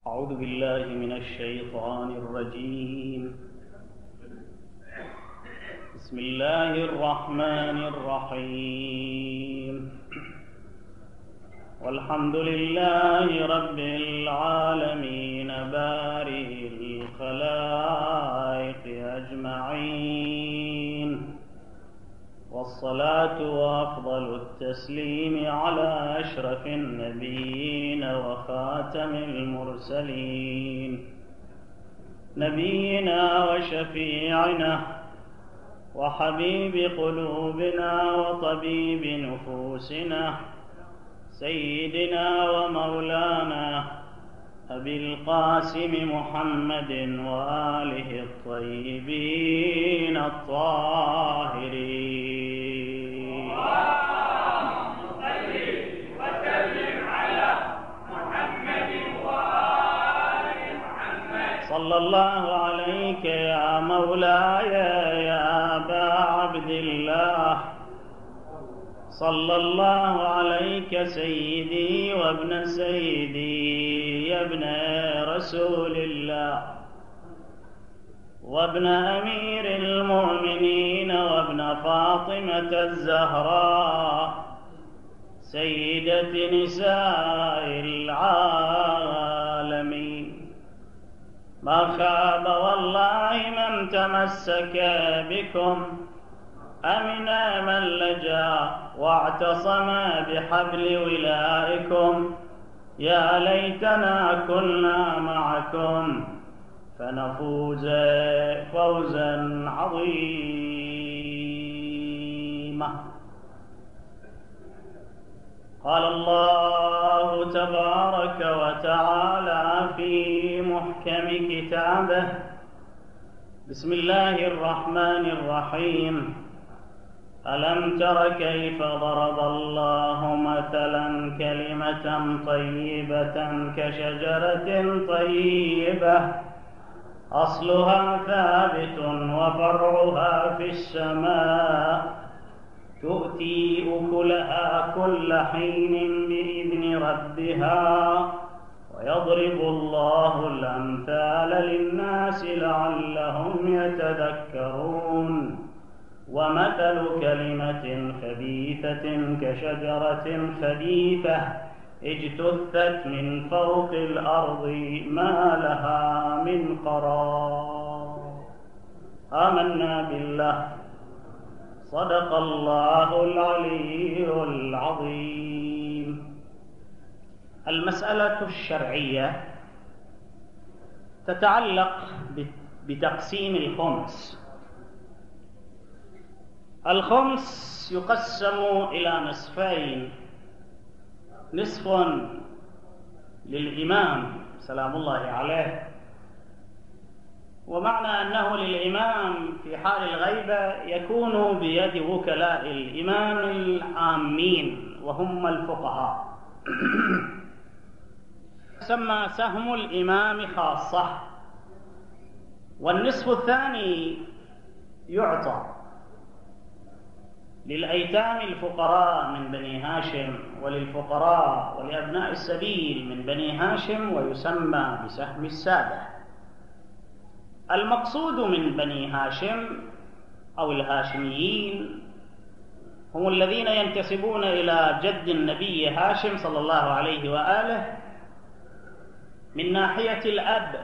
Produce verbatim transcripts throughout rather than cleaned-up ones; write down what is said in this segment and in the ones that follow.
أعوذ بالله من الشيطان الرجيم. بسم الله الرحمن الرحيم. والحمد لله رب العالمين بارئ الخلائق أجمعين، والصلاة وأفضل التسليم على أشرف النبيين وخاتم المرسلين، نبينا وشفيعنا وحبيب قلوبنا وطبيب نفوسنا، سيدنا ومولانا أبي القاسم محمد وآله الطيبين الطاهرين. اللهم صل وسلم على محمد وآل محمد. صلى الله عليك يا مولاي يا أبا عبد الله، صلى الله عليك سيدي وابن سيدي يا ابن رسول الله، وابن أمير المؤمنين وابن فاطمة الزهراء سيدة نساء العالمين. ما خاب والله من تمسك بكم، أمن من لجأ واعتصم بحبل ولائكم. يا ليتنا كنا معكم فنفوز فوزا عظيما. قال الله تبارك وتعالى في محكم كتابه: بسم الله الرحمن الرحيم. ألم تر كيف ضرب الله مثلا كلمة طيبة كشجرة طيبة أصلها ثابت وفرعها في السماء، تؤتي أكلها كل حين بإذن ربها، ويضرب الله الأمثال للناس لعلهم يتذكرون. ومثل كلمة خبيثة كشجرة خبيثة اجتثت من فوق الأرض ما لها من قرار. آمنا بالله، صدق الله العلي العظيم. المسألة الشرعية تتعلق بتقسيم الخمس. الخمس يقسم إلى نصفين: نصف للإمام سلام الله عليه، ومعنى أنه للإمام في حال الغيبة يكون بيد وكلاء الإمام العامين وهم الفقهاء، يسمى سهم الإمام خاصة. والنصف الثاني يعطى للأيتام الفقراء من بني هاشم، وللفقراء ولأبناء السبيل من بني هاشم، ويسمى بسهم السادة. المقصود من بني هاشم أو الهاشميين هم الذين ينتسبون إلى جد النبي هاشم صلى الله عليه وآله من ناحية الأب.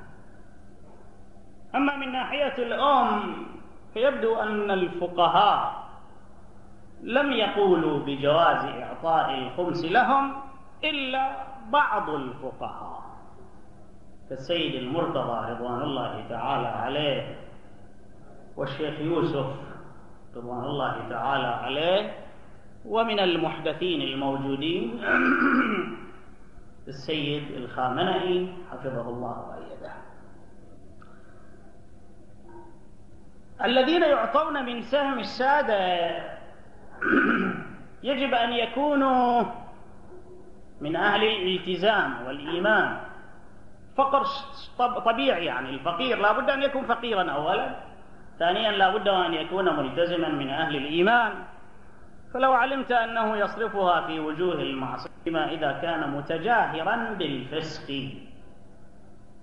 أما من ناحية الأم فيبدو أن الفقهاء لم يقولوا بجواز إعطاء الخمس لهم إلا بعض الفقهاء كالسيد المرتضى رضوان الله تعالى عليه، والشيخ يوسف رضوان الله تعالى عليه، ومن المحدثين الموجودين السيد الخامنئي حفظه الله وأيده. الذين يعطون من سهم السادة يجب أن يكونوا من أهل الالتزام والإيمان. فقر طبيعي، يعني الفقير لا بد أن يكون فقيرا أولا، ثانيا لا بد أن يكون ملتزما من أهل الإيمان، فلو علمت أنه يصرفها في وجوه المعصية إذا كان متجاهرا بالفسق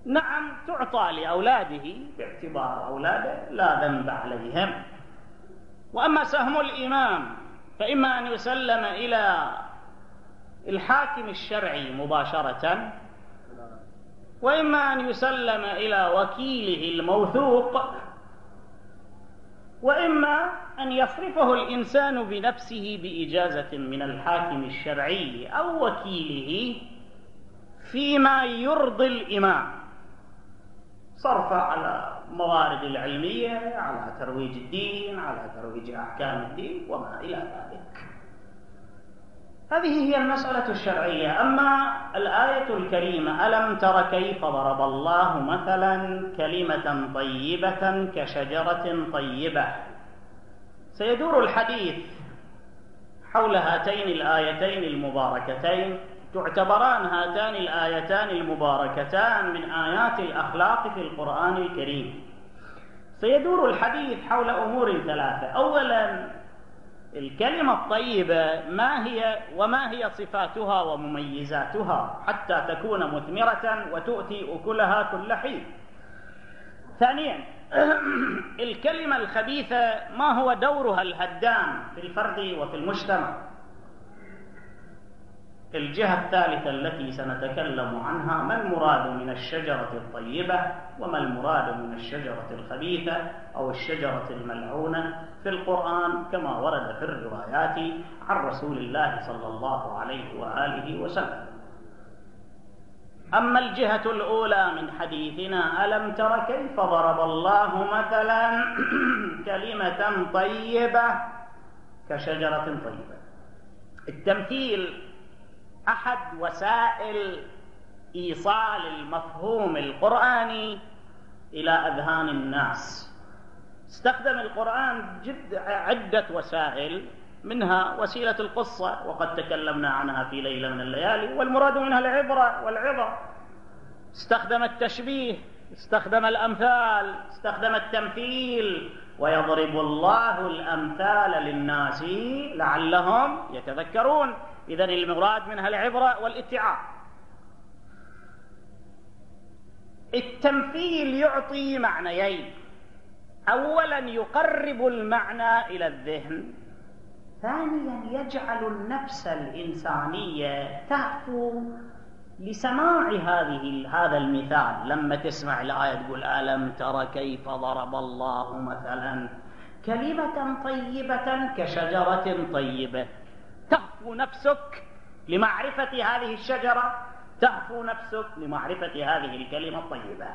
نعم تعطى لأولاده باعتبار أولاده لا ذنب عليهم. وأما سهم الإمام فإما أن يسلم إلى الحاكم الشرعي مباشرة، وإما أن يسلم إلى وكيله الموثوق، وإما أن يصرفه الإنسان بنفسه بإجازة من الحاكم الشرعي أو وكيله فيما يرضي الإمام، صرفه على موارد العلمية، على ترويج الدين، على ترويج أحكام الدين وما إلى ذلك. هذه هي المسألة الشرعية. أما الآية الكريمة: ألم تر كيف ضرب الله مثلا كلمة طيبة كشجرة طيبة، سيدور الحديث حول هاتين الآيتين المباركتين. تعتبران هاتان الآيتان المباركتان من آيات الأخلاق في القرآن الكريم. سيدور الحديث حول أمور ثلاثة: أولا الكلمة الطيبة ما هي وما هي صفاتها ومميزاتها حتى تكون مثمرة وتؤتي أكلها كل حين. ثانيا الكلمة الخبيثة ما هو دورها الهدام في الفرد وفي المجتمع. الجهة الثالثة التي سنتكلم عنها: ما المراد من الشجرة الطيبة وما المراد من الشجرة الخبيثة أو الشجرة الملعونة في القرآن كما ورد في الروايات عن رسول الله صلى الله عليه وآله وسلم. أما الجهة الأولى من حديثنا: ألم تر كيف ضرب الله مثلا كلمة طيبة كشجرة طيبة. التمثيل أحد وسائل إيصال المفهوم القرآني إلى أذهان الناس. استخدم القرآن جد عدة وسائل، منها وسيلة القصة وقد تكلمنا عنها في ليلة من الليالي، والمراد منها العبرة والعظة. استخدم التشبيه، استخدم الأمثال، استخدم التمثيل. ويضرب الله الأمثال للناس لعلهم يتذكرون. إذن المراد منها العبرة والاتعاظ. التمثيل يعطي معنيين: أولا يقرب المعنى إلى الذهن، ثانيا يجعل النفس الإنسانية تهفو لسماع هذه هذا المثال. لما تسمع الآية تقول: ألم تر كيف ضرب الله مثلا كلمة طيبة كشجرة طيبة، تهفو نفسك لمعرفة هذه الشجرة، تهفو نفسك لمعرفة هذه الكلمة الطيبة.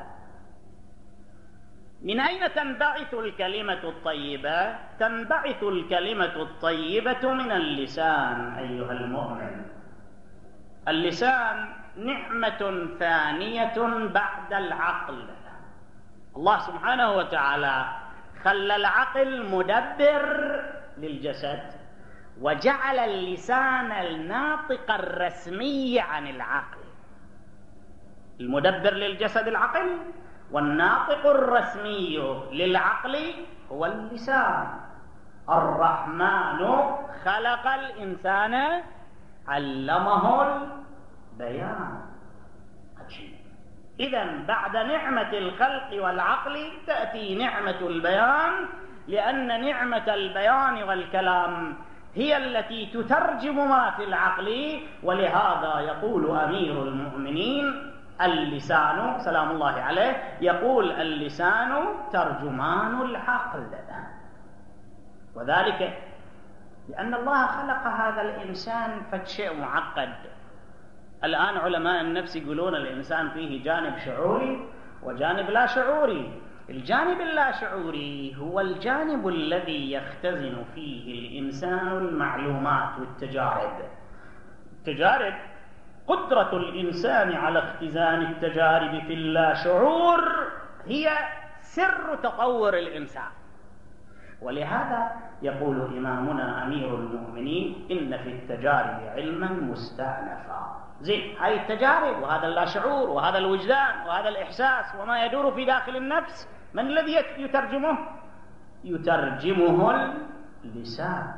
من أين تنبعث الكلمة الطيبة؟ تنبعث الكلمة الطيبة من اللسان أيها المؤمن. اللسان نعمة ثانية بعد العقل. الله سبحانه وتعالى خلى العقل مدبر للجسد، وجعل اللسان الناطق الرسمي عن العقل. المدبر للجسد العقل، والناطق الرسمي للعقل هو اللسان. الرحمن خلق الإنسان علمه البيان. عجيب. إذن بعد نعمة الخلق والعقل تأتي نعمة البيان، لأن نعمة البيان والكلام هي التي تترجم ما في العقل. ولهذا يقول أمير المؤمنين اللسان سلام الله عليه، يقول: اللسان ترجمان العقل. وذلك لأن الله خلق هذا الإنسان فشيء معقد. الآن علماء النفس يقولون الإنسان فيه جانب شعوري وجانب لا شعوري. الجانب اللا شعوري هو الجانب الذي يختزن فيه الإنسان المعلومات والتجارب. التجارب قدرة الإنسان على اختزان التجارب في اللا شعور هي سر تطور الإنسان. ولهذا يقول إمامنا أمير المؤمنين: إن في التجارب علما مستأنفا. زين، هاي التجارب وهذا اللا شعور وهذا الوجدان وهذا الإحساس وما يدور في داخل النفس، من الذي يترجمه؟ يترجمه اللسان.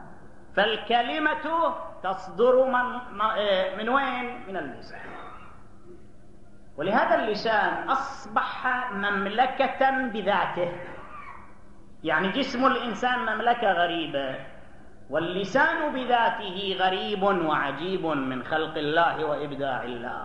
فالكلمة تصدر من, من وين؟ من اللسان. ولهذا اللسان أصبح مملكة بذاته، يعني جسم الإنسان مملكة غريبة، واللسان بذاته غريب وعجيب من خلق الله وإبداع الله.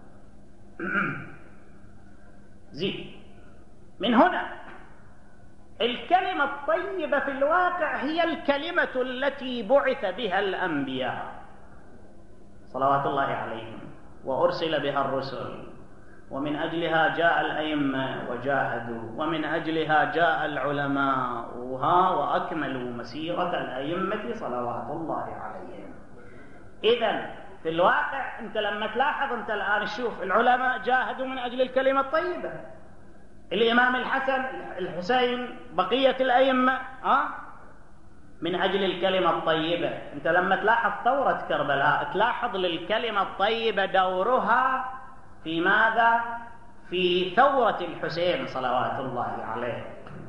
زين، من هنا الكلمة الطيبة في الواقع هي الكلمة التي بعث بها الأنبياء صلوات الله عليهم وأرسل بها الرسل، ومن أجلها جاء الأئمة وجاهدوا، ومن أجلها جاء العلماء وها وأكملوا مسيرة الأئمة صلوات الله عليهم. إذن في الواقع أنت لما تلاحظ أنت الآن تشوف العلماء جاهدوا من أجل الكلمة الطيبة، الإمام الحسن الحسين بقية الأئمة أه؟ من أجل الكلمة الطيبة. أنت لما تلاحظ ثورة كربلاء تلاحظ للكلمة الطيبة دورها في ماذا؟ في ثورة الحسين صلوات الله عليه.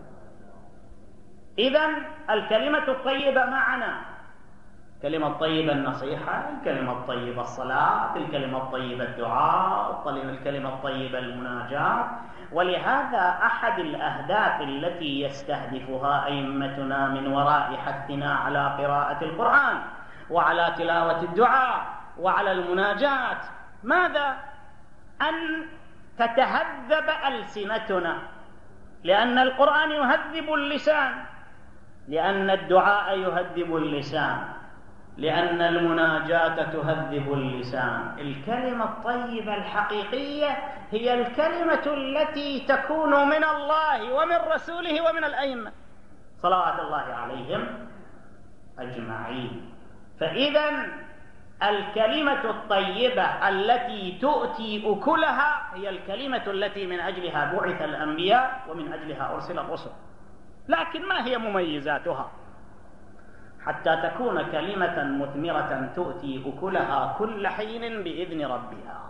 إذن الكلمة الطيبة معنا، الكلمة الطيبة النصيحة، الكلمة الطيبة الصلاة، الكلمة الطيبة الدعاء، الكلمة الطيبة المناجاة. ولهذا أحد الأهداف التي يستهدفها أئمتنا من وراء حثنا على قراءة القرآن وعلى تلاوة الدعاء وعلى المناجاة ماذا؟ أن تتهذب ألسنتنا، لأن القرآن يهذب اللسان، لأن الدعاء يهذب اللسان، لأن المناجاة تهذب اللسان. الكلمة الطيبة الحقيقية هي الكلمة التي تكون من الله ومن رسوله ومن الأئمة صلوات الله عليهم أجمعين. فإذا الكلمة الطيبة التي تؤتي أكلها هي الكلمة التي من أجلها بعث الأنبياء ومن أجلها أرسل الرسل. لكن ما هي مميزاتها حتى تكون كلمة مثمرة تؤتي أكلها كل حين بإذن ربها؟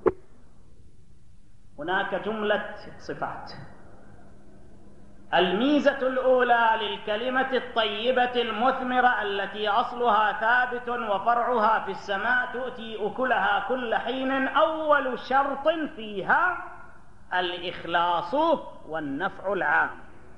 هناك جملة صفات. الميزة الأولى للكلمة الطيبة المثمرة التي أصلها ثابت وفرعها في السماء تؤتي أكلها كل حين، أول شرط فيها الإخلاص والنفع العام.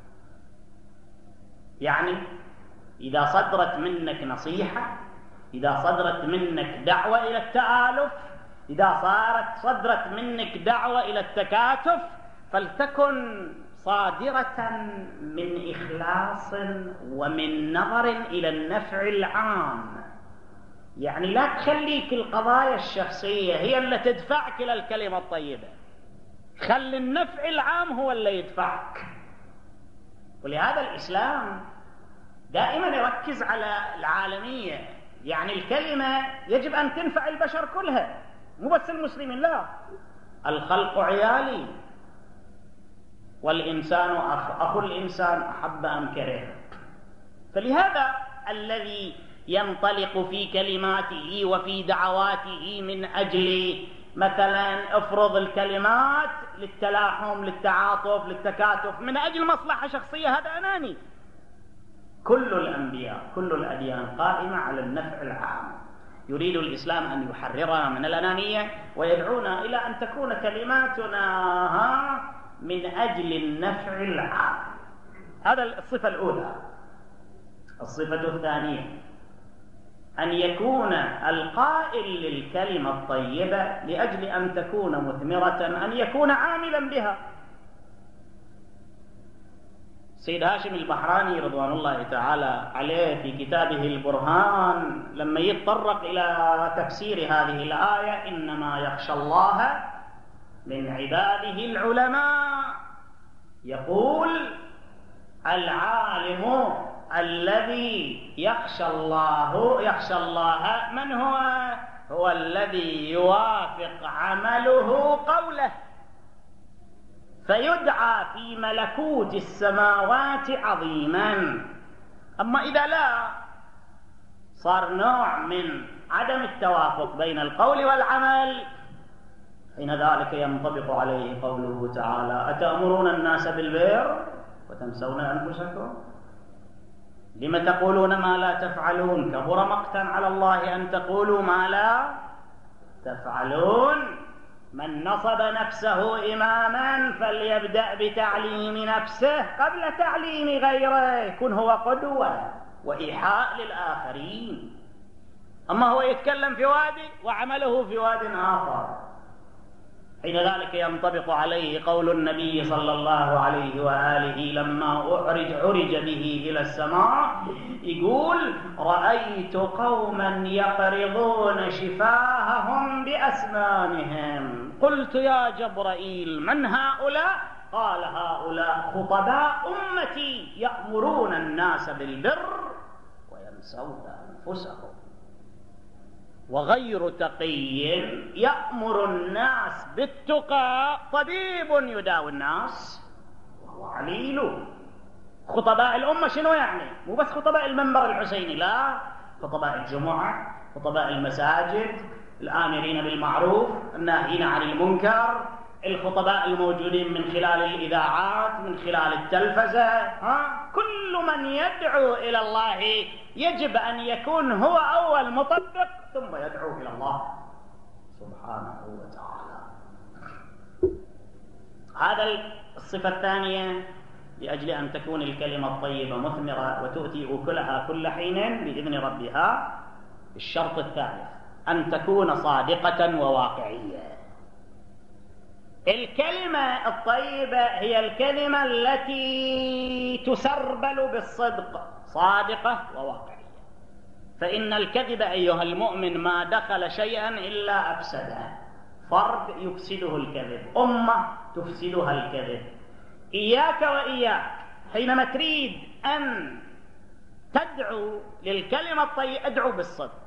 يعني إذا صدرت منك نصيحة، إذا صدرت منك دعوة إلى التآلف، إذا صارت صدرت منك دعوة إلى التكاتف، فلتكن صادرة من إخلاص ومن نظر إلى النفع العام. يعني لا تخليك القضايا الشخصية هي اللي تدفعك إلى الكلمة الطيبة، خلي النفع العام هو اللي يدفعك. ولهذا الإسلام دائما يركز على العالمية، يعني الكلمة يجب أن تنفع البشر كلها مو بس المسلمين، لا، الخلق عيالي والإنسان أخ، أخو الإنسان أحب أم كره. فلهذا الذي ينطلق في كلماته وفي دعواته من أجل مثلا افرض الكلمات للتلاحم للتعاطف للتكاتف من أجل مصلحة شخصية، هذا أناني. كل الأنبياء كل الأديان قائمة على النفع العام. يريد الإسلام أن يحررنا من الأنانية ويدعونا إلى أن تكون كلماتنا من أجل النفع العام. هذا الصفة الأولى. الصفة الثانية أن يكون القائل للكلمة الطيبة لأجل أن تكون مثمرة أن يكون عاملا بها. سيد هاشم البحراني رضوان الله تعالى عليه في كتابه البرهان لما يتطرق إلى تفسير هذه الآية إنما يخشى الله من عباده العلماء، يقول العالم الذي يخشى الله يخشى الله من هو؟ هو الذي يوافق عمله قوله، فيدعى في ملكوت السماوات عظيما. أما إذا لا، صار نوع من عدم التوافق بين القول والعمل، حين ذلك ينطبق عليه قوله تعالى أتأمرون الناس بالبر وتنسون أنفسكم لم تقولون ما لا تفعلون كبر مقتا على الله أن تقولوا ما لا تفعلون. من نصب نفسه إماما فليبدأ بتعليم نفسه قبل تعليم غيره، يكون هو قدوة وإيحاء للآخرين. أما هو يتكلم في وادي وعمله في واد آخر، حين ذلك ينطبق عليه قول النبي صلى الله عليه وآله لما أعرج عرج به إلى السماء، يقول: رأيت قوما يقرضون شفاههم بأسنانهم، قلت يا جبرائيل من هؤلاء؟ قال: هؤلاء خطباء أمتي يأمرون الناس بالبر وينسون أنفسهم. وغير تقي يأمر الناس بالتقى طبيب يداوي الناس وهو عليل. خطباء الأمة شنو يعني؟ مو بس خطباء المنبر الحسيني، لا، خطباء الجمعة، خطباء المساجد، الآمرين بالمعروف الناهين عن المنكر، الخطباء الموجودين من خلال الإذاعات، من خلال التلفزة. ها؟ كل من يدعو إلى الله يجب أن يكون هو أول مطبق ثم يدعو إلى الله سبحانه وتعالى. هذا الصفة الثانية، لأجل أن تكون الكلمة الطيبة مثمرة وتؤتي أكلها كل حين بإذن ربها. الشرط الثالث أن تكون صادقة وواقعية. الكلمة الطيبة هي الكلمة التي تسربل بالصدق، صادقة وواقعية. فإن الكذب أيها المؤمن ما دخل شيئا إلا أفسده. فرد يفسده الكذب، أمة تفسدها الكذب. إياك وإياك حينما تريد أن تدعو للكلمة الطيبة ادعو بالصدق.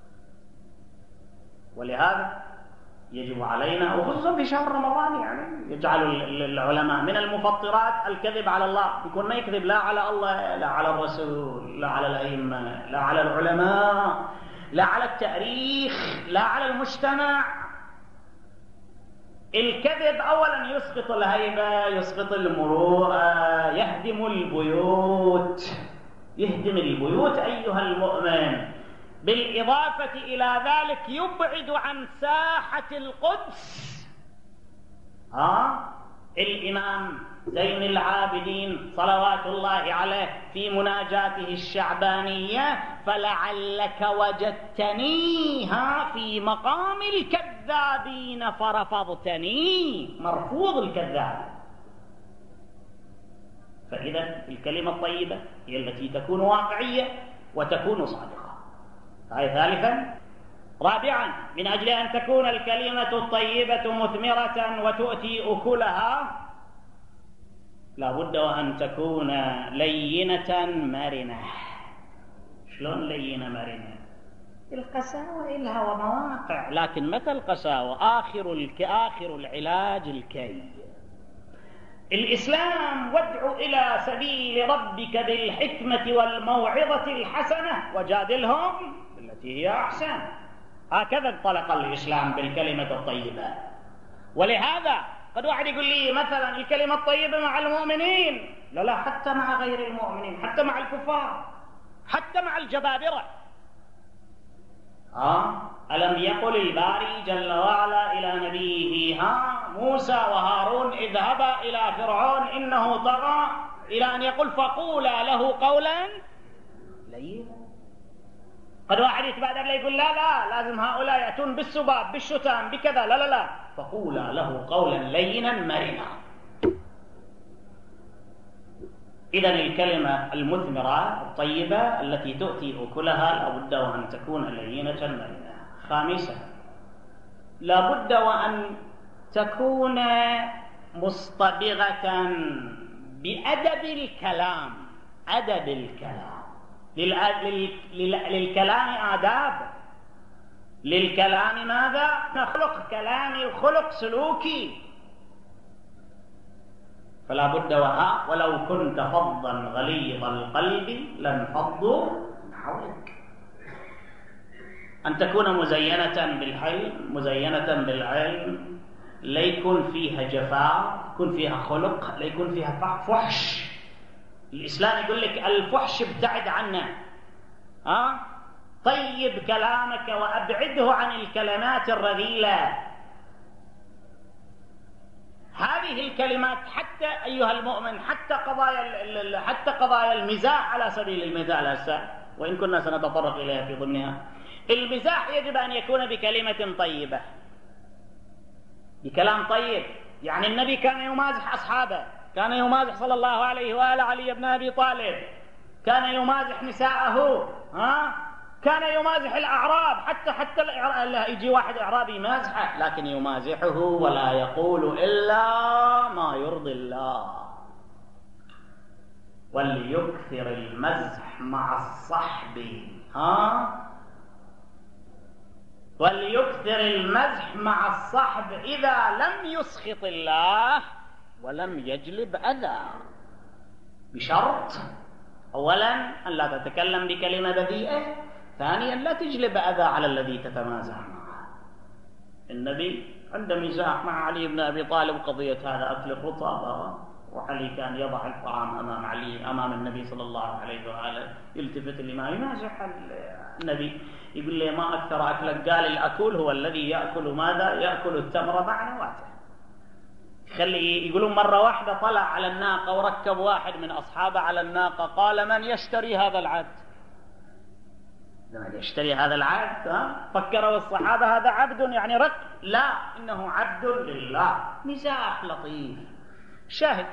ولهذا يجب علينا، وخصوصا في شهر رمضان، يعني يجعل العلماء من المفطرات الكذب على الله، يكون ما يكذب لا على الله، لا على الرسول، لا على الأئمة، لا على العلماء، لا على التاريخ، لا على المجتمع. الكذب أولا يسقط الهيبة، يسقط المروءة، يهدم البيوت، يهدم البيوت أيها المؤمن. بالإضافة إلى ذلك يبعد عن ساحة القدس. ها؟ الإمام زين العابدين صلوات الله عليه في مناجاته الشعبانية: فلعلك وجدتني ها في مقام الكذابين فرفضتني. مرفوض الكذاب. فإذا الكلمة الطيبة هي التي تكون واقعية وتكون صادقة. هاي ثالثا. رابعا، من أجل أن تكون الكلمة الطيبة مثمرة وتؤتي أكلها لا بد وأن تكون لينة مرنة. شلون لينة مرنة؟ القساوة إلها مواقع، لكن متى القساوة؟ آخر الك... آخر العلاج الكي. الإسلام: وادع إلى سبيل ربك بالحكمة والموعظة الحسنة وجادلهم بالتي هي أحسن. هكذا انطلق الإسلام بالكلمة الطيبة. ولهذا قد واحد يقول لي مثلا الكلمة الطيبة مع المؤمنين، لا لا، حتى مع غير المؤمنين، حتى مع الكفار، حتى مع الجبابرة. ها؟ ألم يقل الباري جل وعلا إلى نبيه: ها موسى وهارون اذهبا إلى فرعون إنه طغى، إلى أن يقول: فقولا له قولا لينا. قد واحد يتبادر لي يقول: لا لا، لازم هؤلاء يأتون بالسباب بالشتام بكذا، لا لا لا، فقولا له قولا لينا مرنا. إذن الكلمة المثمرة الطيبة التي تؤتي أكلها لابد وأن تكون لينة مرنة. خامسا، لابد وأن تكون مصطبغة بأدب الكلام. أدب الكلام، للكلام آداب، للكلام ماذا؟ خلق كلامي وخلق سلوكي. فلا بد وها ولو كنت فظا غليظ القلب لانفضوا من حولك. أن تكون مزينة بالحلم، مزينة بالعلم، لا يكون فيها جفاء، يكون فيها خلق، لا يكون فيها فحش. الإسلام يقول لك الفحش ابتعد عنه. ها؟ طيب كلامك وأبعده عن الكلمات الرذيلة. هذه الكلمات حتى أيها المؤمن، حتى قضايا حتى قضايا المزاح على سبيل المثال هسه، وإن كنا سنتطرق إليها في ضمنها، المزاح يجب أن يكون بكلمة طيبة، بكلام طيب. يعني النبي كان يمازح أصحابه، كان يمازح صلى الله عليه وآله علي بن أبي طالب، كان يمازح نساءه، ها؟ كان يمازح الأعراب، حتى حتى يجي واحد أعرابي يمازحه، لكن يمازحه ولا يقول إلا ما يرضي الله. وليكثر المزح مع الصحب، ها؟ وليكثر المزح مع الصحب إذا لم يسخط الله ولم يجلب أذى، بشرط أولا أن لا تتكلم بكلمة بذيئة، ثانيا لا تجلب أذى على الذي تتمازح معه. النبي عند مزاح مع علي بن أبي طالب قضية هذا أكل الرطب، وعلي كان يضع الطعام أمام علي أمام النبي صلى الله عليه وآله، يلتفت لما يمازح النبي يقول له ما أكثر أكلك؟ قال الأكل هو الذي يأكل ماذا؟ يأكل التمر مع نواته. خلي يقولون مرة واحدة طلع على الناقة وركب واحد من أصحابه على الناقة، قال من يشتري هذا العبد؟ من يشتري هذا العبد؟ ها؟ فكروا الصحابة هذا عبد يعني رك، لا، إنه عبد لله. مزاح لطيف. شاهد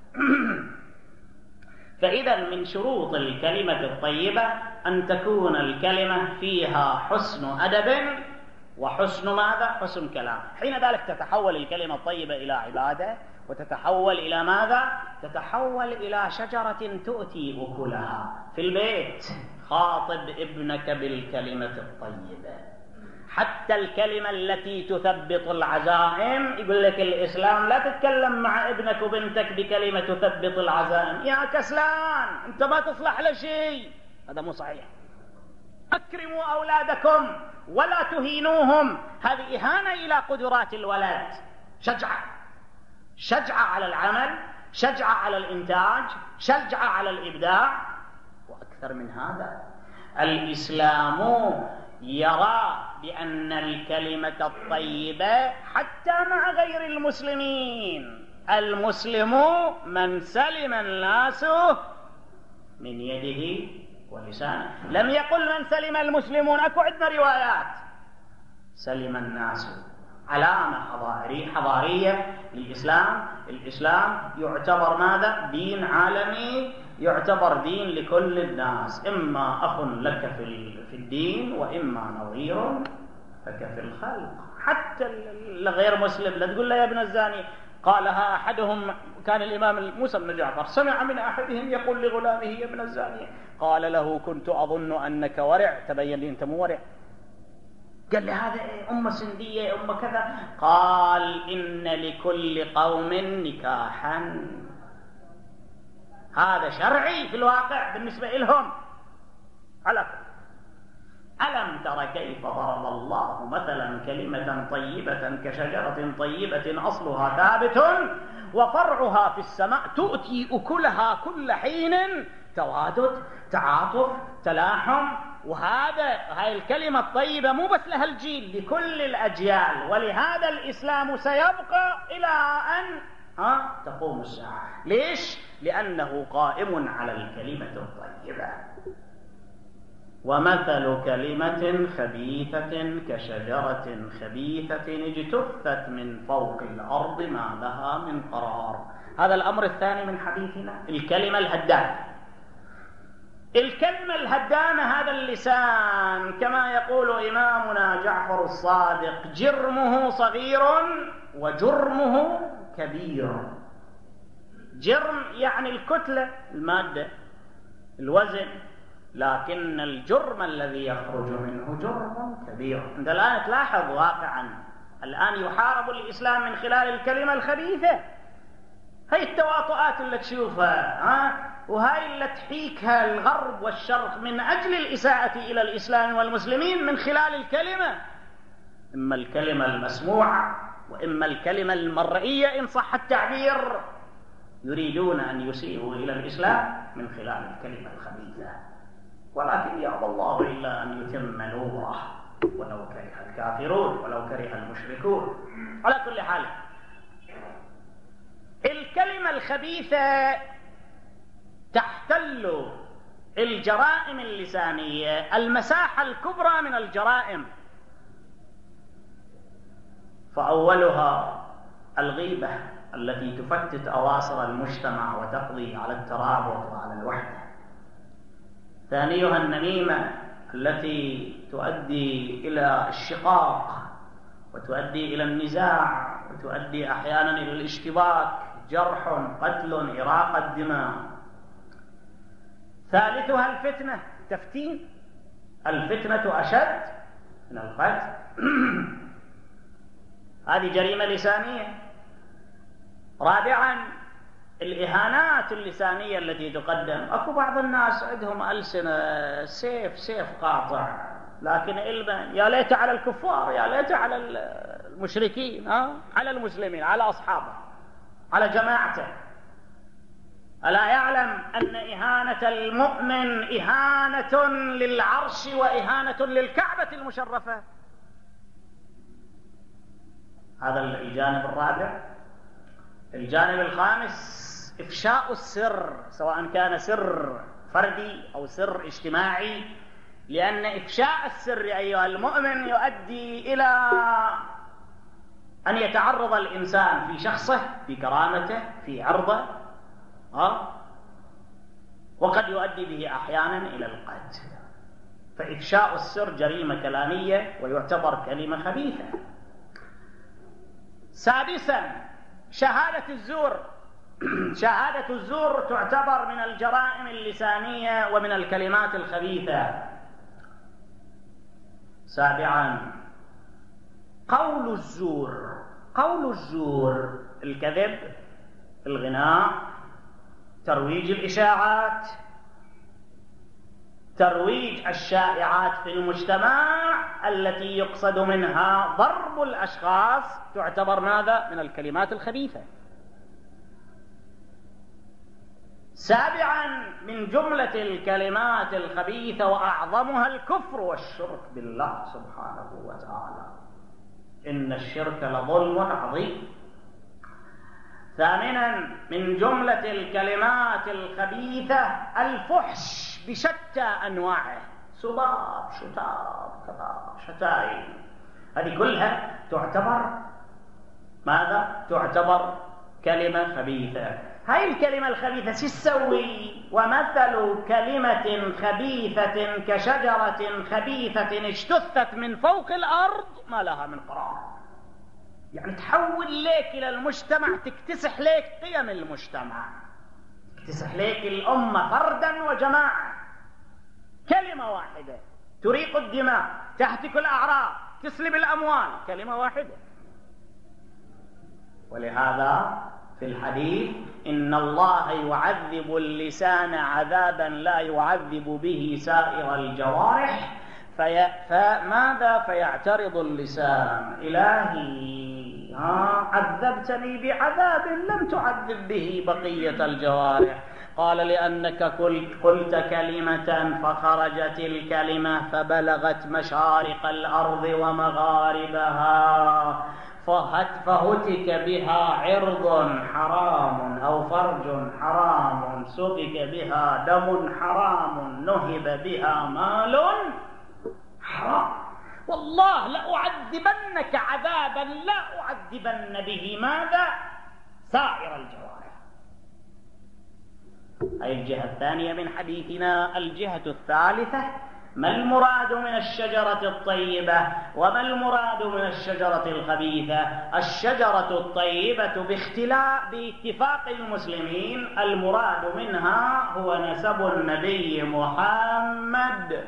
فإذا من شروط الكلمة الطيبة أن تكون الكلمة فيها حسن أدب وحسن ماذا؟ حسن كلام. حين ذلك تتحول الكلمة الطيبة إلى عبادة، وتتحول إلى ماذا؟ تتحول إلى شجرة تؤتي أكلها في البيت. خاطب ابنك بالكلمة الطيبة، حتى الكلمة التي تثبط العزائم. يقول لك الإسلام لا تتكلم مع ابنك وبنتك بكلمة تثبط العزائم، يا كسلان أنت ما تصلح لشيء، هذا مو صحيح. أكرموا أولادكم ولا تهينوهم، هذه إهانة إلى قدرات الولد. شجعة شجعة على العمل، شجعة على الإنتاج، شجعة على الإبداع. وأكثر من هذا، الإسلام يرى بأن الكلمة الطيبة حتى مع غير المسلمين، المسلم من سلم الناس من يده ولسانه. لم يقل من سلم المسلمون، أكو عندنا روايات سلم الناس، علامة حضارية للإسلام. الإسلام يعتبر ماذا؟ دين عالمي، يعتبر دين لكل الناس، إما أخ لك في الدين وإما نظير لك في الخلق. حتى الغير مسلم لا تقول له يا ابن الزاني. قالها أحدهم، كان الإمام موسى بن جعفر سمع من أحدهم يقول لغلامه يا ابن الزاني، قال له كنت أظن أنك ورع، تبين لي أنت مو ورع. قال لي هذا أمة سندية أمة كذا. قال إن لكل قوم نكاحا، هذا شرعي في الواقع بالنسبة لهم. على ألم تر كيف ضرب الله مثلا كلمة طيبة كشجرة طيبة أصلها ثابت وفرعها في السماء تؤتي أكلها كل حين، توادد، تعاطف، تلاحم. وهذا هاي الكلمة الطيبة مو بس لها الجيل، لكل الأجيال. ولهذا الإسلام سيبقى إلى أن ها تقوم الساعة. ليش؟ لأنه قائم على الكلمة الطيبة. ومثل كلمة خبيثة كشجرة خبيثة اجتثت من فوق الأرض ما لها من قرار. هذا الأمر الثاني من حديثنا، الكلمة الهدامة. الكلمة الهدامة هذا اللسان، كما يقول إمامنا جعفر الصادق، جرمه صغير وجرمه كبير. جرم يعني الكتلة، المادة، الوزن، لكن الجرم الذي يخرج منه جرم كبير. عند الآن تلاحظ واقعا الآن يحارب الإسلام من خلال الكلمة الخبيثة. هاي التواطؤات اللي تشوفها، ها؟ وهاي اللي تحيكها الغرب والشرق من أجل الإساءة إلى الإسلام والمسلمين من خلال الكلمة، إما الكلمة المسموعة وإما الكلمة المرئية إن صح التعبير. يريدون أن يسيئوا إلى الإسلام من خلال الكلمة الخبيثة، ولكن يأبى الله إلا أن يتم نوره ولو كره الكافرون ولو كره المشركون. على كل حال، الخبيثة تحتل الجرائم اللسانية المساحة الكبرى من الجرائم، فأولها الغيبة التي تفتت أواصر المجتمع وتقضي على الترابط وعلى الوحدة. ثانيها النميمة التي تؤدي إلى الشقاق وتؤدي إلى النزاع وتؤدي أحيانا إلى الاشتباك، جرح، قتل، إراقة الدماء. ثالثها الفتنة، تفتين. الفتنة أشد من القتل. هذه جريمة لسانية. رابعا الإهانات اللسانية التي تقدم. أكو بعض الناس عندهم ألسنة سيف سيف قاطع، لكن علما يا ليت على الكفار، يا ليت على المشركين، ها؟ على المسلمين، على أصحابه، على جماعته. ألا يعلم أن إهانة المؤمن إهانة للعرش وإهانة للكعبة المشرفة؟ هذا الجانب الرابع. الجانب الخامس إفشاء السر، سواء كان سر فردي أو سر اجتماعي، لأن إفشاء السر أيها المؤمن يؤدي إلى أن يتعرض الإنسان في شخصه، في كرامته، في عرضه، أه؟ وقد يؤدي به أحيانا إلى القتل. فإفشاء السر جريمة كلامية ويعتبر كلمة خبيثة. سادسا شهادة الزور. شهادة الزور تعتبر من الجرائم اللسانية ومن الكلمات الخبيثة. سابعا قول الزور. قول الزور الكذب، الغناء، ترويج الإشاعات، ترويج الشائعات في المجتمع التي يقصد منها ضرب الأشخاص، تعتبر ماذا؟ من الكلمات الخبيثة. سابعا من جملة الكلمات الخبيثة وأعظمها الكفر والشرك بالله سبحانه وتعالى، إن الشرك لظلم عظيم. ثامنا من جملة الكلمات الخبيثة الفحش بشتى أنواعه، سباب، شتاب، كذا، شتائم. هذه كلها تعتبر ماذا؟ تعتبر كلمة خبيثة. هاي الكلمة الخبيثة شو تسوي؟ ومثل كلمة خبيثة كشجرة خبيثة اجتثت من فوق الأرض ما لها من قرار. يعني تحول لك إلى المجتمع، تكتسح لك قيم المجتمع، تكتسح لك الأمة فردا وجماعة. كلمة واحدة تريق الدماء، تهتك الأعراض، تسلب الأموال، كلمة واحدة. ولهذا في الحديث إن الله يعذب اللسان عذابا لا يعذب به سائر الجوارح، في... فماذا فيعترض اللسان؟ إلهي ها عذبتني بعذاب لم تعذب به بقية الجوارح. قال لأنك قلت كلمة فخرجت الكلمة فبلغت مشارق الأرض ومغاربها، فهتك بها عرض حرام أو فرج حرام، سفك بها دم حرام، نهب بها مال حرام. والله لأعذبنك عذابا لا أعذبن به ماذا؟ سائر الجوارح. هذه الجهة الثانية من حديثنا. الجهة الثالثة ما المراد من الشجرة الطيبة وما المراد من الشجرة الخبيثة؟ الشجرة الطيبة باختلاف باتفاق المسلمين المراد منها هو نسب النبي محمد،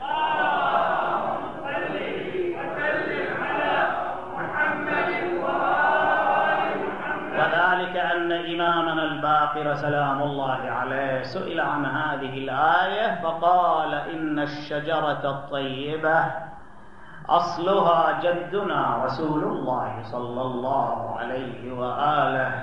وذلك أن إمامنا الباقر سلام الله عليه سئل عن هذه الآية فقال إن الشجرة الطيبة أصلها جدنا رسول الله صلى الله عليه وآله،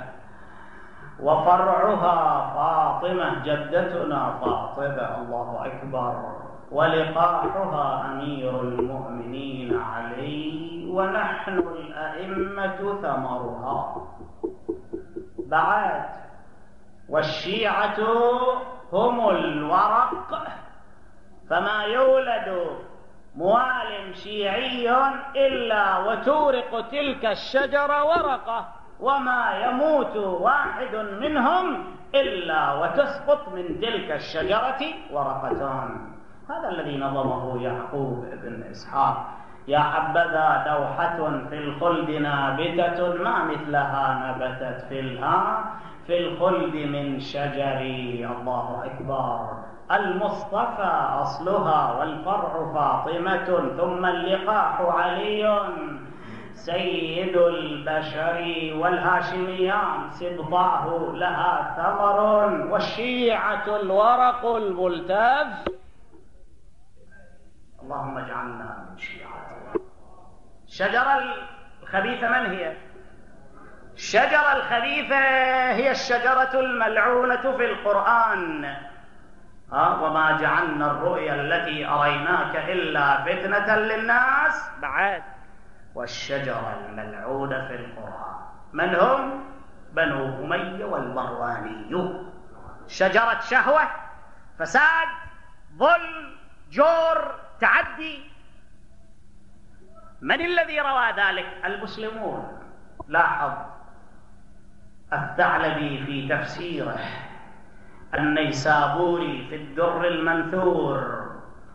وفرعها فاطمة جدتنا فاطمة الله أكبر، ولقاحها أمير المؤمنين علي، ونحن الأئمة ثمرها. بعد والشيعة هم الورق، فما يولد موال شيعي إلا وتورق تلك الشجرة ورقة، وما يموت واحد منهم إلا وتسقط من تلك الشجرة ورقتان. هذا الذي نظمه يعقوب بن إسحاق. يا حبذا دوحة في الخلد نابتة ما مثلها نبتت في الها في الخلد من شجري. الله أكبر. المصطفى أصلها والفرع فاطمة، ثم اللقاح علي سيد البشر، والهاشميان سبطاه لها ثمر، والشيعة الورق الملتف. اللهم اجعلنا من شيعته. الشجرة الخبيثة من هي؟ الشجرة الخبيثة هي الشجرة الملعونة في القرآن. ها وما جعلنا الرؤيا التي أريناك إلا فتنة للناس بعد. والشجرة الملعونة في القرآن من هم؟ بنو أمية والمرواني. شجرة شهوة، فساد، ظلم، جور، تعدي. من الذي روى ذلك؟ المسلمون. لاحظ الثعلبي في تفسيره، النيسابوري في الدر المنثور،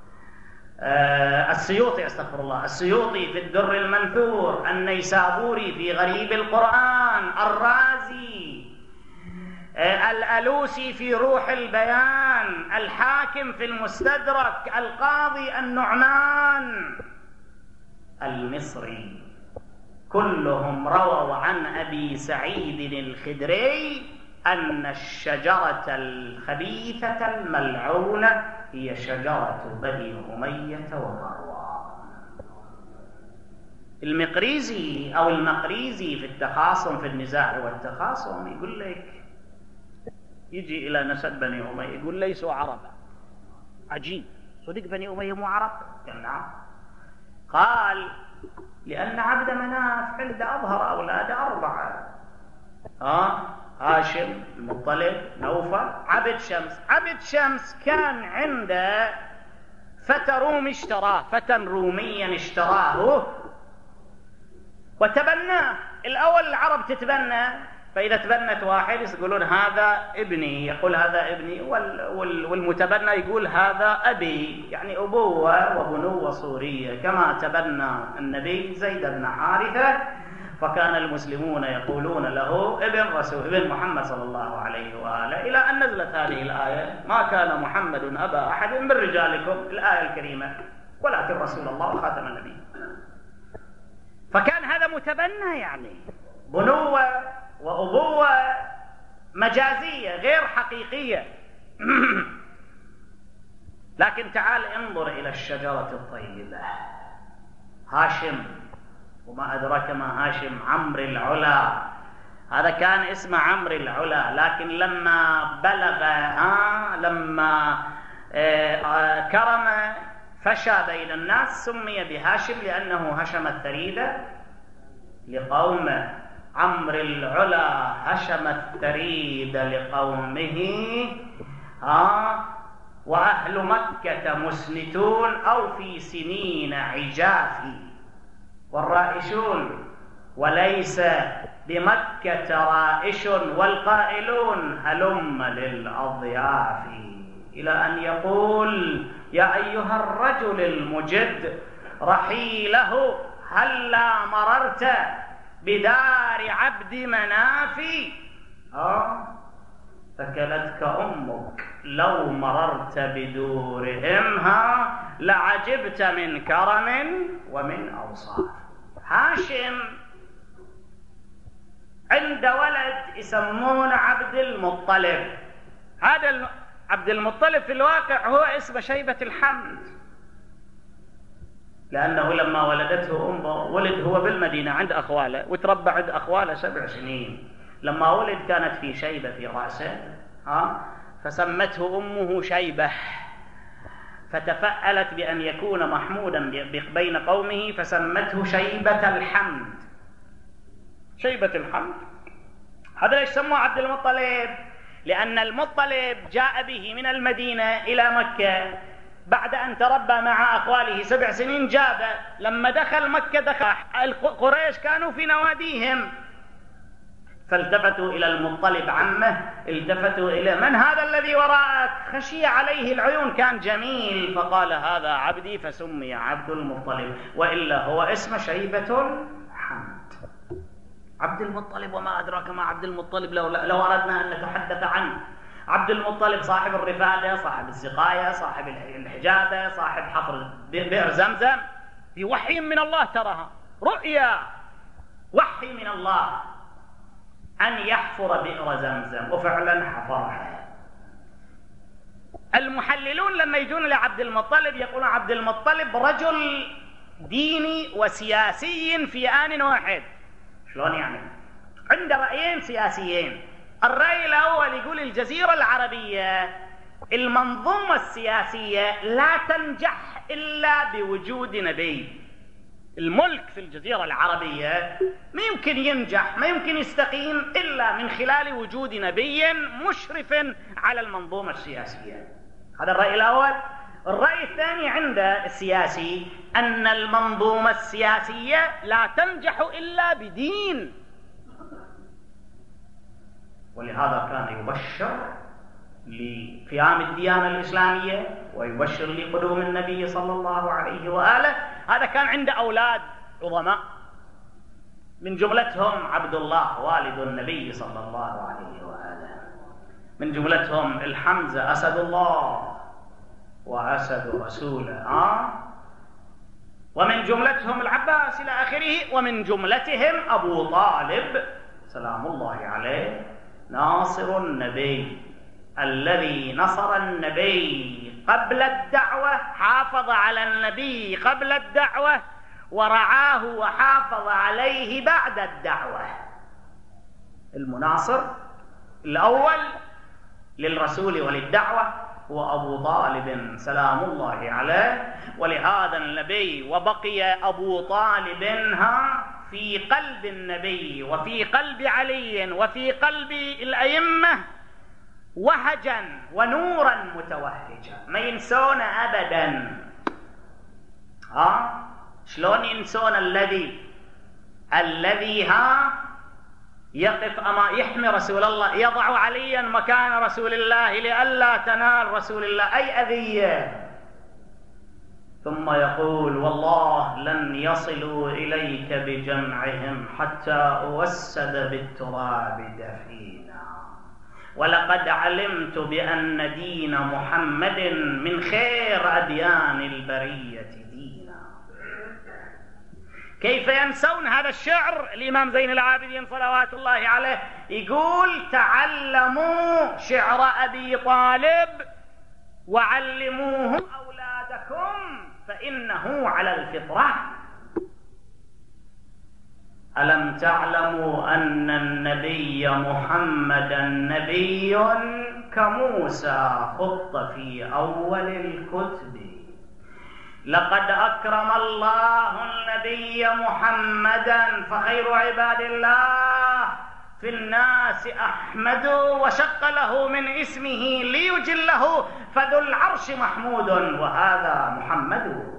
آه السيوطي استغفر الله السيوطي في الدر المنثور، النيسابوري في غريب القرآن، الرازي، آه الألوسي في روح البيان، الحاكم في المستدرك، القاضي النعمان، المصري، كلهم رووا عن أبي سعيد الخدري أن الشجرة الخبيثة الملعونة هي شجرة بني أمية ومروان. المقريزي أو المقريزي في التخاصم في النزاع والتخاصم يقول لك، يجي إلى نسب بني أمية يقول ليسوا عربا. عجيب، صدق بني أمية مو عرب؟ قال نعم. قال لأن عبد مناف عند أظهر أولاده أربعة، ها هاشم، المطلب، نوفل، عبد شمس. عبد شمس كان عنده فتى رومي اشتراه، فتى روميا اشتراه وتبناه. الأول العرب تتبنى، فإذا تبنت واحد يقولون هذا ابني، يقول هذا ابني، والمتبنى يقول هذا أبي، يعني أبوة وبنوة صورية، كما تبنى النبي زيد بن حارثة، فكان المسلمون يقولون له ابن رسول ابن محمد صلى الله عليه وآله، إلى أن نزلت هذه الآية ما كان محمد أبا أحد من رجالكم، الآية الكريمة، ولكن رسول الله خاتم النبي. فكان هذا متبنى، يعني بنوة وأبوة مجازية غير حقيقية. لكن تعال انظر إلى الشجرة الطيبة. هاشم، وما أدراك ما هاشم، عمرو العلا، هذا كان اسمه عمرو العلا، لكن لما بلغ آه لما آه آه كرم فشى بين الناس سمي بهاشم لأنه هشم الثريدة لقومه. عمرو العلا هشم الثريد لقومه، ها وأهل مكة مسنتون أو في سنين عجاف، والرائشون وليس بمكة رائش، والقائلون هلم للأضياف، إلى أن يقول يا أيها الرجل المجد رحيله هلا مررت بدار عبد مناف، آه فكلتك أمك لو مررت بدورهم، ها لعجبت من كرم ومن أوصاف. هاشم عند ولد يسمونه عبد المطلب. هذا عبد المطلب في الواقع هو اسم شيبة الحمد، لأنه لما ولدته أمه ولد هو بالمدينة عند أخواله، وتربى عند أخواله سبع سنين. لما ولد كانت في شيبة في رأسه، ها فسمته أمه شيبة، فتفألت بأن يكون محمودا بين قومه فسمته شيبة الحمد. شيبة الحمد هذا ليش سموه عبد المطلب؟ لأن المطلب جاء به من المدينة إلى مكة بعد أن تربى مع أخواله سبع سنين. جاب لما دخل مكة دخل قريش كانوا في نواديهم، فالتفتوا إلى المطلب عمه، التفتوا إلى من هذا الذي وراءك؟ خشي عليه العيون، كان جميل، فقال هذا عبدي، فسمي عبد المطلب، وإلا هو اسم شيبة الحمد. عبد المطلب، وما أدراك ما عبد المطلب لو, لو أردنا أن نتحدث عنه. عبد المطلب صاحب الرفادة، صاحب السقاية، صاحب الحجابة، صاحب حفر بئر زمزم، في وحي من الله تراها، رؤيا وحي من الله أن يحفر بئر زمزم، وفعلا حفرها. المحللون لما يجون لعبد المطلب يقولون عبد المطلب رجل ديني وسياسي في آن واحد. شلون يعني؟ عنده رأيين سياسيين. الرأي الأول يقول الجزيرة العربية المنظومة السياسية لا تنجح إلا بوجود نبي. الملك في الجزيرة العربية ما يمكن ينجح، ما يمكن يستقيم إلا من خلال وجود نبي مشرف على المنظومة السياسية. هذا الرأي الأول. الرأي الثاني عند السياسي أن المنظومة السياسية لا تنجح إلا بدين، ولهذا كان يبشر لقيام الديانة الإسلامية ويبشر لقدوم النبي صلى الله عليه وآله. هذا كان عنده أولاد عظماء، من جملتهم عبد الله والد النبي صلى الله عليه وآله، من جملتهم الحمزة أسد الله وأسد رسوله، آه؟ ومن جملتهم العباس إلى آخره، ومن جملتهم أبو طالب سلام الله عليه ناصر النبي، الذي نصر النبي قبل الدعوة، حافظ على النبي قبل الدعوة، ورعاه وحافظ عليه بعد الدعوة. المناصر الأول للرسول وللدعوة هو أبو طالب سلام الله عليه. ولهذا النبي وبقي أبو طالب ها في قلب النبي وفي قلب علي وفي قلب الأئمة وهجا ونورا متوهجا، ما ينسون أبدا. ها شلون ينسون الذي الذي ها يقف أما يحمي رسول الله، يضع عليا مكان رسول الله لئلا تنال رسول الله أي أذية، ثم يقول والله لن يصلوا إليك بجمعهم حتى أوسد بالتراب دفينا، ولقد علمت بأن دين محمد من خير أديان البرية دينا. كيف ينسون هذا الشعر؟ الإمام زين العابدين صلوات الله عليه يقول تعلموا شعر أبي طالب وعلموه أولادكم فإنه على الفطرة. ألم تعلموا أن النبي محمدا نبي كموسى خط في أول الكتب، لقد أكرم الله النبي محمدا فخير عباد الله في الناس أحمد، وشق له من اسمه ليجله فذو العرش محمود وهذا محمد.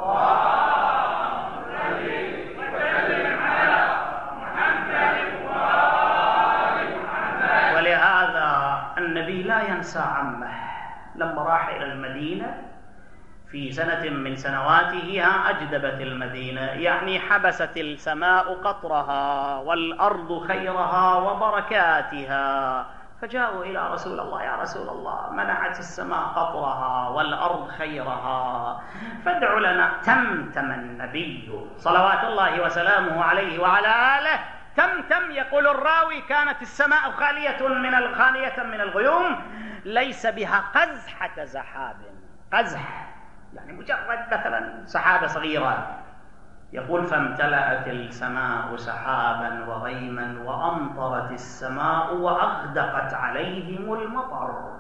ولهذا النبي لا ينسى عمه. لما راح إلى المدينة في سنة من سنواتها أجدبت المدينة، يعني حبست السماء قطرها والأرض خيرها وبركاتها، فجاءوا إلى رسول الله يا رسول الله منعت السماء قطرها والأرض خيرها فادع لنا. تمتم النبي صلوات الله وسلامه عليه وعلى آله تمتم. يقول الراوي كانت السماء خالية من الخالية من الغيوم ليس بها قزحة سحاب، قزح يعني مجرد مثلا سحابة صغيرة. يقول فامتلأت السماء سحابا وغيما وأمطرت السماء وأغدقت عليهم المطر.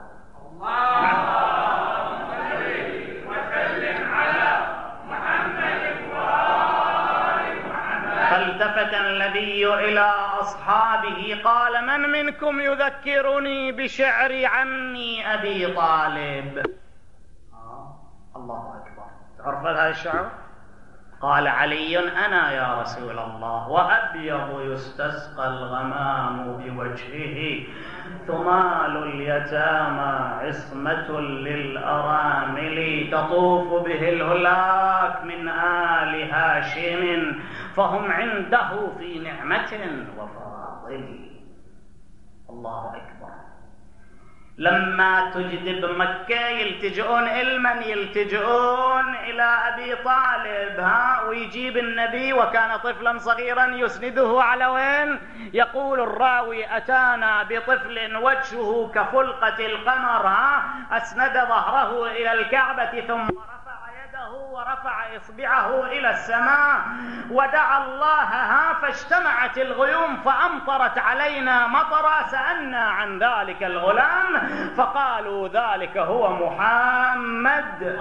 اللهم صل وسلم على محمد وآل محمد. فالتفت النبي إلى أصحابه قال: من منكم يذكرني بشعر عمي أبي طالب؟ آه الله أكبر. تعرف هذا الشعر؟ قال علي: أنا يا رسول الله، وأبيض يستسقى الغمام بوجهه، ثمال اليتامى عصمة للأرامل، تطوف به الهلاك من آل هاشم، فهم عنده في نعمة وفاضل. الله أكبر. لما تجدب مكة يلتجئون إلمن؟ يلتجئون إلى أبي طالب. ها ويجيب النبي وكان طفلا صغيرا يسنده على وين؟ يقول الراوي: أتانا بطفل وجهه كفلقة القمر، ها أسند ظهره إلى الكعبة ثم ورفع إصبعه إلى السماء ودعا الله، ها فاجتمعت الغيوم فأمطرت علينا مطرا، سألنا عن ذلك الغلام فقالوا: ذلك هو محمد.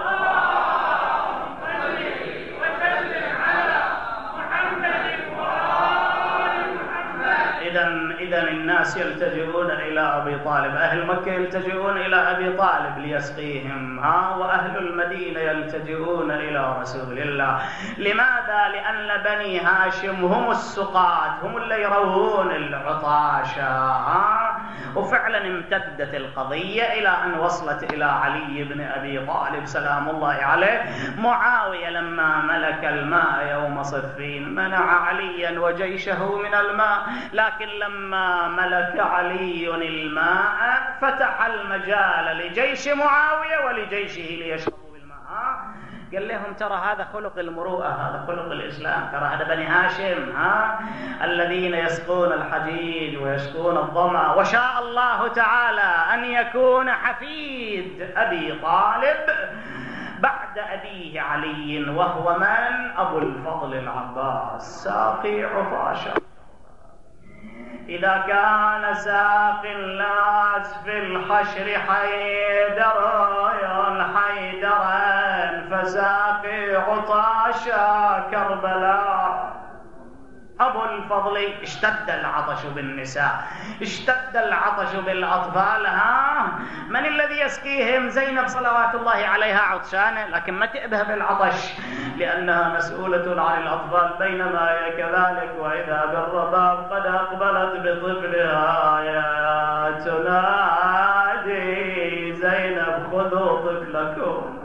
إذن إذن الناس يلتجئون إلى أبي طالب، أهل مكة يلتجئون إلى أبي طالب ليسقيهم، ها وأهل المدينة يلتجئون إلى رسول الله. لماذا؟ لأن بني هاشم هم السقاة، هم اللي يروون العطاشة. ها وفعلا امتدت القضية إلى أن وصلت إلى علي بن أبي طالب سلام الله عليه. معاوية لما ملك الماء يوم صفين منع عليا وجيشه من الماء، لكن لما ملك علي الماء فتح المجال لجيش معاوية ولجيشه ليشربوا بالماء. قال لهم: ترى هذا خلق المروءة، هذا خلق الإسلام، ترى هذا بني هاشم، ها الذين يسقون الحجيج ويسقون الظمأ. وشاء الله تعالى أن يكون حفيد أبي طالب بعد أبيه علي، وهو من؟ أبو الفضل العباس ساقي عطاشة. إذا كان ساقي الناس في الحشر حيدر حيدرا، فساقي عطاشا كربلاء. أبو الفضل اشتد العطش بالنساء، اشتد العطش بالأطفال. ها من الذي يسقيهم؟ زينب صلوات الله عليها عطشانة، لكن ما تأبه بالعطش لأنها مسؤولة عن الأطفال. بينما هي كذلك، وإذا بالرباب قد أقبلت بطفلها يا تنادي زينب: خذوا طفلكم،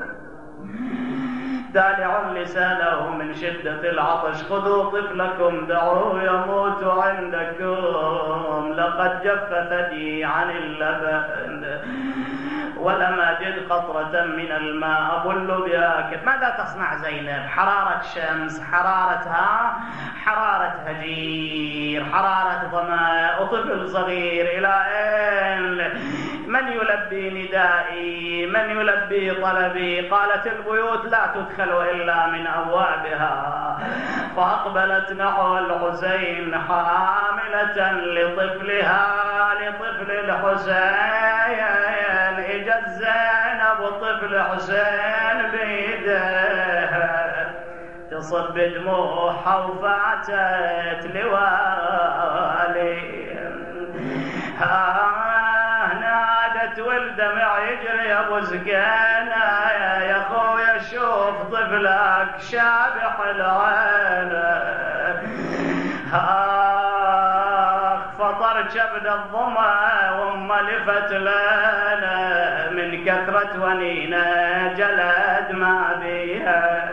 دالع لسانه من شدة العطش، خذوا طفلكم دعوه يموت عندكم، لقد جف ثدي عن اللبن ولم أجد قطرة من الماء أبل بها. ماذا تصنع زينب؟ حرارة شمس، حرارتها حرارة هجير، حرارة ظماء، طفل صغير، إلى أين؟ من يلبي ندائي؟ من يلبي طلبي؟ قالت: البيوت لا تدخل إلا من أبوابها. فأقبلت نحو الحسين حاملة لطفلها، لطفل الحسين. إجت زينب طفل حسين بيده تصب دموعها وفاتت لوالي. نادت والدمع يجري يا ابو زكينه: يا اخويا شوف طفلك شابح العين. اخ فطر كبد الظما وام لفت لنا من كثرة ونينه جلد ما بيها.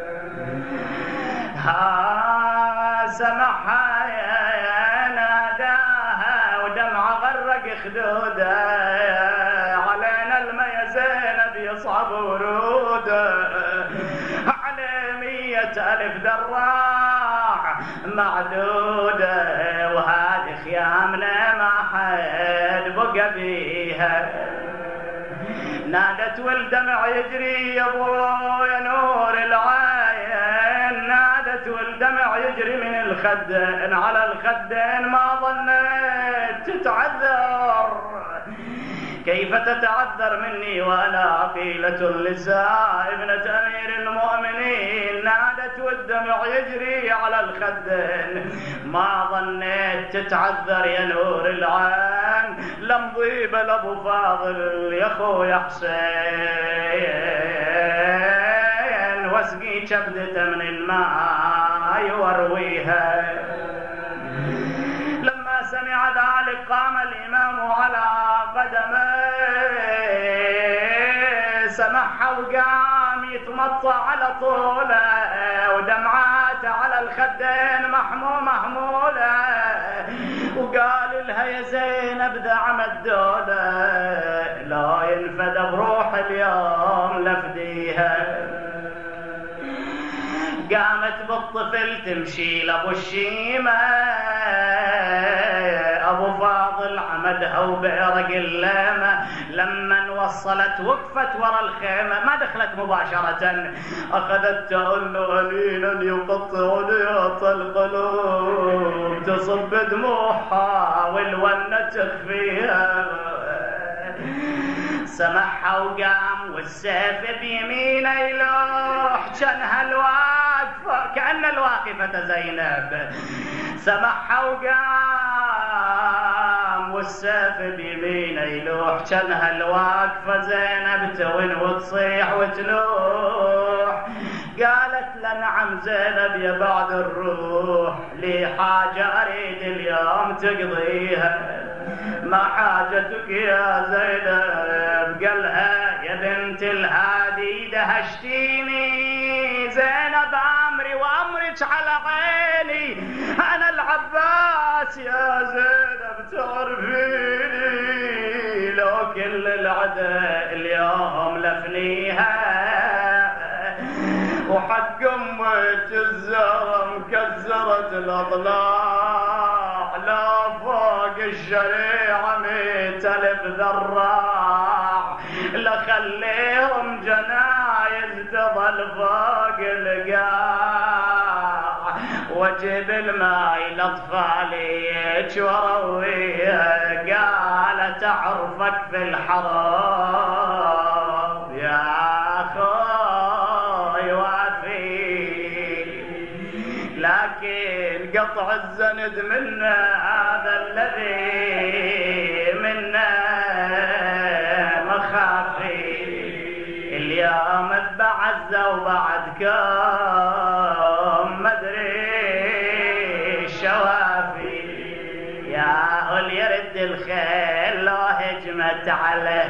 ها سمعها ناداها ودمع غرق خدوده: علينا الميا زينب يصعب وروده، على مية ألف دراع معدوده، وهذه خيامنا ما حد بقى بيها. نادت والدمع يجري يا ابويا نور العين، نادت والدمع يجري من الخدين على الخدين، ما ظنيت تتعذر. كيف تتعذر مني وأنا عقيلة للساء ابنة أمير المؤمنين؟ نادت والدمع يجري على الخدين، ما ظنيت تتعذر يا نور العين، لمضي بلابو فاضل يا خويا حسين، واسقي كبدته من الماء وارويها. لما سمع ذلك قام الإمام على قدميه، سمح وقام يتمطى على طوله، ودمعاته على الخدين محمو محمولة، وقال لها يا زينب دعم الدولة، لا ينفد بروح اليوم لفديها. قامت بالطفل تمشي لابو الشيمة، ابو فاضل عمدها وبعرق الليمة، لما وصلت وقفت ورا الخيمة، ما دخلت مباشرة، اخذت تقول له انينا يقطع نياط القلوب، تصب دموعها والونة تخفيها. سمحها وقام والسيف بيمينه يلوح، كانها الواقفة كأن الواقفة زينب. سمحها وقام والسيف بيمينه يلوح، كانها الواقفة زينب تون وتصيح وتلوح. قالت له نعم زينب يا بعد الروح، لي حاجة أريد اليوم تقضيها. ما حاجتك يا زينب؟ قالها يا بنت الهادي دهشتيني، زينب أمري وأمرك على عيني، أنا العباس يا زينب تعرفيني، لو كل العدا اليوم لفنيها، وحق أمك الزهرة مكسرة الأضلاع، لا فوق الشريعة ميت ألف ذراع، لا خليهم جنايز تظل فوق القاع، واجيب الماي لأطفاليك ورويها. قالت أعرفك في الحرام يا لكن قطع الزند منا هذا الذي منا مخافي، اليوم بعزة وبعدكم مدري الشوافي، يا هل يرد الخيل لو هجمت عليه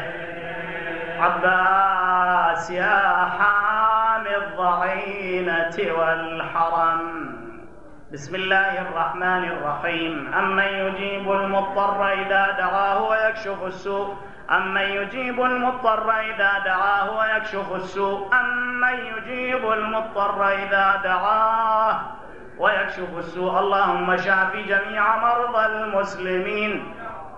عباس يا حامي الضعينة والحرم. بسم الله الرحمن الرحيم. أمن يجيب المضطر إذا دعاه ويكشف السوء، أمن يجيب المضطر إذا دعاه ويكشف السوء، أمن يجيب المضطر إذا دعاه ويكشف السوء. اللهم شاف جميع مرضى المسلمين،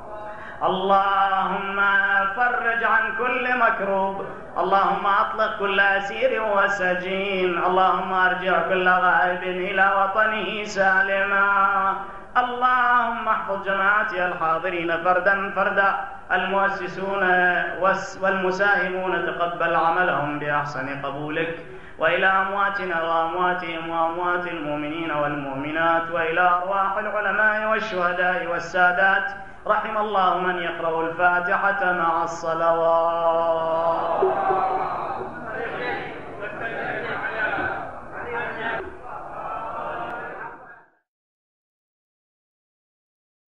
اللهم فرج عن كل مكروب، اللهم أطلق كل أسير وسجين، اللهم أرجع كل غائب إلى وطنه سالما. اللهم احفظ جماعتي الحاضرين فردا فردا، المؤسسون والمساهمون تقبل عملهم بأحسن قبولك، وإلى أمواتنا وأمواتهم وأموات المؤمنين والمؤمنات، وإلى أرواح العلماء والشهداء والسادات. رحم الله من يقرأ الفاتحة مع الصلوات.